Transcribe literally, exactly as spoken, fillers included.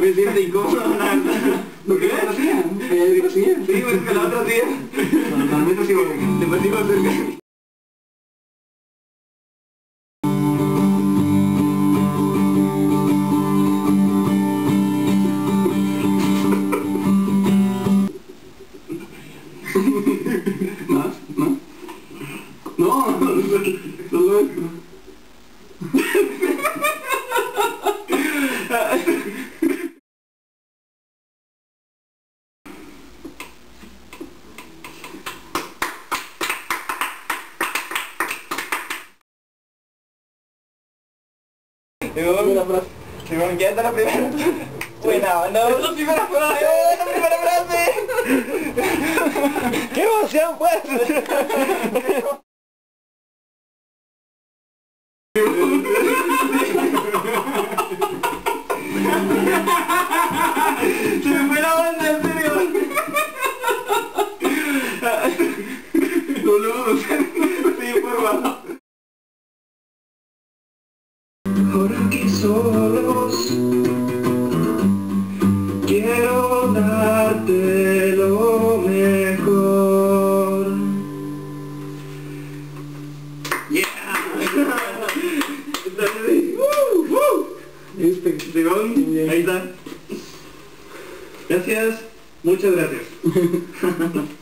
se siente incómodo hablar. ¿Por qué la otra tía? ¿Ella dijo tía? Sí, pues que la otra tía. Normalmente sí, Te partimos cerca. ¿Más? ¿Más? No, solo esto. Simón, ¿qué es la primera? Buena, no, es la primera frase. ¡La primera frase! ¡Qué emoción, pues! Se me fue la banda, en serio. No lo puedo hacer. Sí, por favor. Ahora que solos quiero darte lo mejor. Yeah. uh, uh. Este, Simón, ahí está. Gracias, muchas gracias.